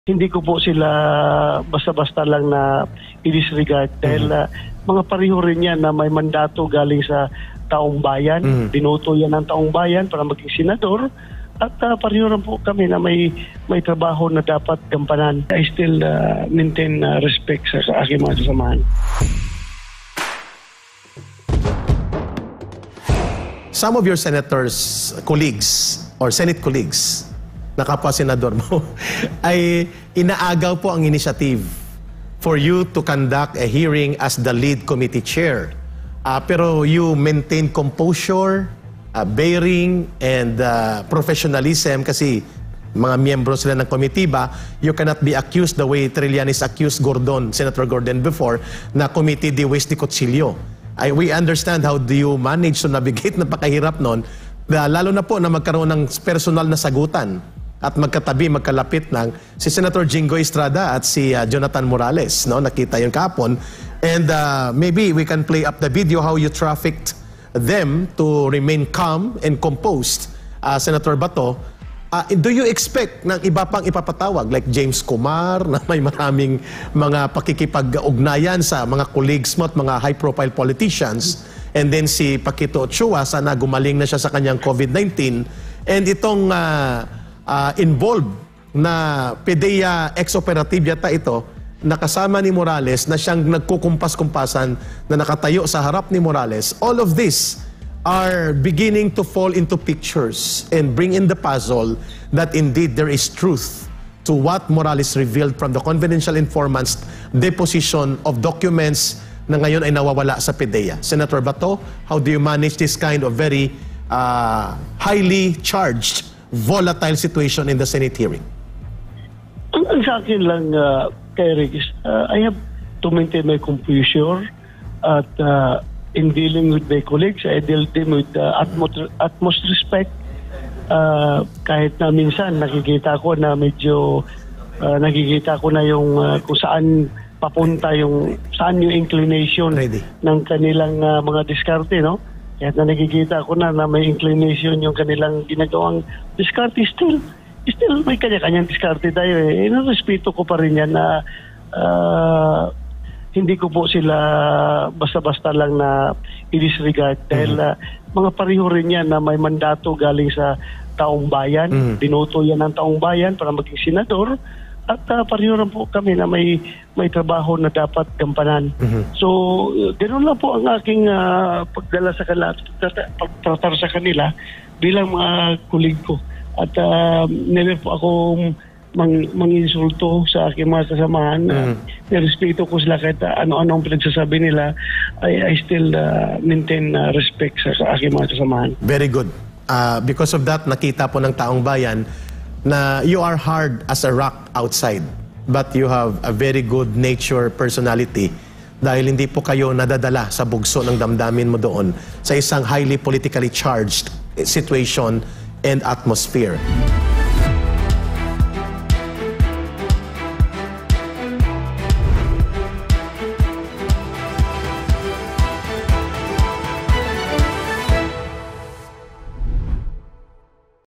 Hindi ko po sila basta-basta lang na i-disregard dahil mga pareho rin yan na may mandato galing sa taong bayan. Binoto yan ng taong bayan para maging senador at pareho rin po kami na may trabaho na dapat gampanan. I still maintain respect sa aking mga kasamahan. Some of your senators, colleagues, or Senate colleagues, na kapwa-senador mo, ay inaagaw po ang initiative for you to conduct a hearing as the lead committee chair. Pero you maintain composure, bearing, and professionalism kasi mga miyembro sila ng komitiba. You cannot be accused the way Trillanes accused Gordon, Senator Gordon before, na committee de Hues de Cotsillo. We understand how do you manage to navigate, napakahirap nun, lalo na po na magkaroon ng personal na sagutan at magkatabi, magkalapit ng si Senator Jinggoy Estrada at si Jonathan Morales. No? Nakita yun kahapon. And maybe we can play up the video how you trafficked them to remain calm and composed. Senator Bato, do you expect ng iba pang ipapatawag like James Kumar na may maraming mga pakikipag-ugnayan sa mga colleagues mo at mga high-profile politicians, and then si Paquito Ochoa, sana gumaling na siya sa kanyang COVID-19, and itong involved na PDEA ex-operative yata ito, nakasama ni Morales na siyang nagkukumpas-kumpasan na nakatayo sa harap ni Morales. All of this are beginning to fall into pictures and bring in the puzzle that indeed there is truth to what Morales revealed from the confidential informants deposition of documents na ngayon ay nawawala sa PDEA. Senator Bato, how do you manage this kind of very highly charged, volatile situation in the Senate hearing? Ang sa akin lang, kay Rick, I have to maintain my composure at in dealing with my colleagues, I deal them with utmost respect. Kahit na minsan nakikita ko na medyo nakikita ko na yung kung saan papunta saan yung inclination ng kanilang mga diskarte, no? Kahit na nakikita ko na may inclination yung kanilang ginagawang diskarte, still may kanya-kanyang diskarte tayo eh. Respeto ko pa rin yan na hindi ko po sila basta-basta lang na i-disregard dahil mga pareho rin yan na may mandato galing sa taong bayan. Binoto yan ng taong bayan para maging senador at pareho rin po kami na may trabaho na dapat gampanan. So, ganoon lang po ang aking pagdala sa kanila, pagtratar sa kanila bilang mga kulig ko. At never po akong manginsulto sa aking mga kasamahan. Respeto ko sila kahit ano-ano ang pinagsasabi nila. I still maintain respect sa aking mga kasamahan. Very good. Because of that, nakita po ng taong bayan na you are hard as a rock outside, but you have a very good nature personality dahil hindi po kayo nadadala sa bugso ng damdamin mo doon sa isang highly politically charged situation and atmosphere.